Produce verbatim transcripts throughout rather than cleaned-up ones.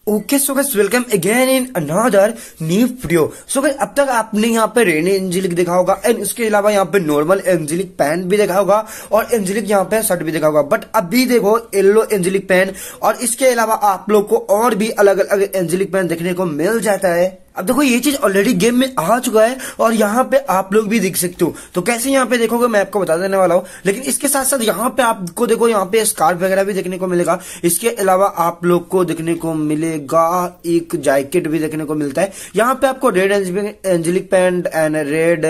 Okay so guys welcome again in another new video. So guys अब तक आपने यहाँ पे रेनी एंजेलिक देखा होगा एंड उसके अलावा यहाँ पे नॉर्मल एंजेलिक पैन भी देखा होगा और एंजेलिक यहाँ पे शर्ट भी देखा होगा। बट अभी देखो येलो एंजेलिक पैन और इसके अलावा आप लोग को और भी अलग अलग एंजेलिक पैन देखने को मिल जाता है। अब देखो ये चीज ऑलरेडी गेम में आ चुका है और यहाँ पे आप लोग भी देख सकते हो। तो कैसे यहाँ पे देखोगे मैं आपको बता देने वाला हूँ, लेकिन इसके साथ साथ यहाँ पे आपको देखो यहाँ पे स्कार्फ वगैरह भी देखने को मिलेगा। इसके अलावा आप लोग को देखने को मिलेगा एक जैकेट भी देखने को मिलता है। यहाँ पे आपको red angelic pant and red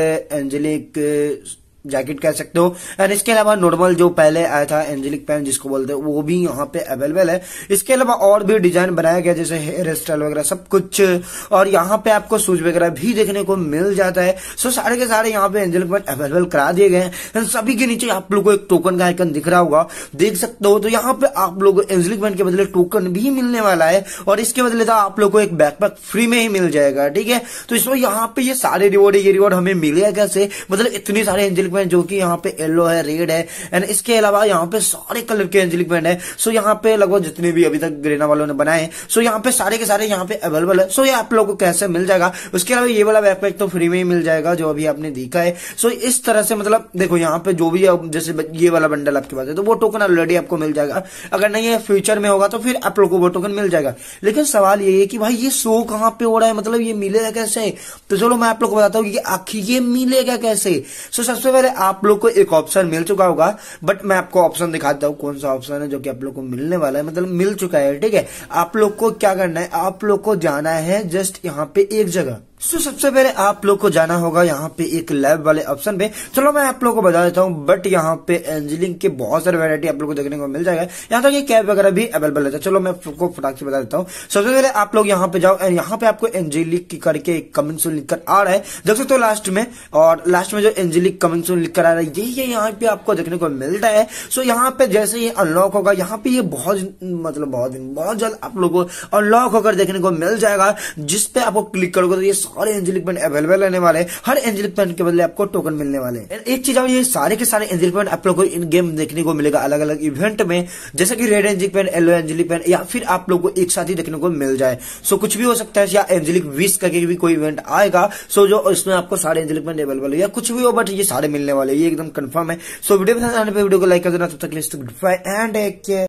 angelic jacket कह सकते हो एंड इसके अलावा नॉर्मल जो पहले आया था एंजेलिक पैन जिसको बोलते हैं वो भी यहाँ पे अवेलेबल है। इसके अलावा और भी डिजाइन बनाया गया जैसे हेयर स्टाइल वगैरह सब कुछ, और यहाँ पे आपको शूज वगैरह भी देखने को मिल जाता है। सो सारे के सारे यहाँ पे एंजेलिक पैन अवेलेबल करा दिए गए हैं। सभी के नीचे आप लोग को एक टोकन का आइकन दिख रहा होगा, देख सकते हो। तो यहाँ पे आप लोग को एंजेलिक पैन के बदले टोकन भी मिलने वाला है और इसके बदले तो आप लोग को एक बैकपैक फ्री में ही मिल जाएगा। ठीक है, तो इसमें यहाँ पे ये सारे रिवॉर्ड ये रिवॉर्ड हमें मिलेगा कैसे, मतलब इतने सारे एंजेलिक पैन जो कि यहाँ पे येलो है, रेड है एंड इसके अलावा यहाँ पे सारे कलर के एंजेलिक पैन है। सो यहाँ पे लगभग जितने भी अभी तक ग्रेना वालों ने बनाए, सो यहाँ पे सारे के सारे यहाँ पे अवेलेबल है। सो ये आप लोगों को कैसे मिल जाएगा। उसके अलावा ये वाला बैकपैक तो फ्री में ही मिल जाएगा जो अभी आपने देखा है। सो इस तरह से मतलब देखो यहाँ पे जो भी जैसे ये वाला बंडल आपके पास है तो वो टोकन ऑलरेडी आपको मिल जाएगा। अगर नहीं है फ्यूचर में होगा तो फिर आप लोग को वो टोकन मिल जाएगा। लेकिन सवाल ये है कि भाई ये शो कहाँ पे हो रहा है, मतलब ये मिलेगा कैसे। तो चलो मैं आप लोग को बताता हूँ कि आखिर ये मिलेगा कैसे। सो सबसे पहले आप लोग को एक ऑप्शन मिल चुका होगा, बट मैं आपको ऑप्शन दिखाता हूँ कौन सा ऑप्शन है जो कि आप लोग को मिलने वाला है, मतलब मिल चुका है। ठीक है, आप लोग को क्या करना है, आप लोग को जाना है जस्ट यहाँ पे एक जगह। सो सबसे पहले आप लोग को जाना होगा यहाँ पे एक लैब वाले ऑप्शन पे। चलो मैं आप लोग को बता देता हूँ, बट यहाँ पे एंजेलिक के बहुत सारे वैरायटी आप लोग को देखने को मिल जाएगा। यहाँ तक ये कैब वगैरह भी अवेलेबल है। चलो मैं आपको फटाक से बता देता हूँ। सबसे पहले आप लोग यहाँ पे जाओ एंड यहाँ पे आपको एंजेलिक की करके कमिंग सून लिखकर आ रहा है, देख सकते हो लास्ट में। और लास्ट में जो एंजेलिक कमिंग सून लिखकर आ रहा है यही ये यहाँ पे आपको देखने को मिलता है। सो यहाँ पे जैसे ये अनलॉक होगा यहाँ पे ये बहुत मतलब बहुत दिन बहुत जल्द आप लोग को अनलॉक होकर देखने को मिल जाएगा। जिसपे आपको क्लिक करोगे तो ये सारे एंजेलिक पैन अवेलेबल रहने वाले हैं। हर एंजेलिक पैन के बदले आपको टोकन मिलने वाले हैं। एक चीज, ये सारे के सारे एंजेलिक पैन आप लोगों को इन गेम देखने को मिलेगा अलग अलग इवेंट में, जैसे कि red angelic pant, yellow angelic pant, या फिर आप लोग को एक साथ ही देखने को मिल जाए। सो कुछ भी हो सकता है, या एंजेलिक विश करके भी कोई इवेंट आएगा सो जो इसमें आपको सारे एंजेलिक पैन अवेलेबल है, या कुछ भी हो, बट ये सारे मिलने वाले ये एकदम कंफर्म है। सो वीडियो पसंद आने पर वीडियो को लाइक कर देना। तब तक के लिए good bye and take care.